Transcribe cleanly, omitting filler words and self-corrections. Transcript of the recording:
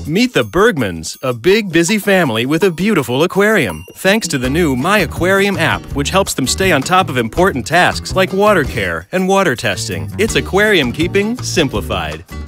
Meet the Bergmans, a big, busy family with a beautiful aquarium. Thanks to the new My Aquarium app, which helps them stay on top of important tasks like water care and water testing. It's aquarium keeping simplified.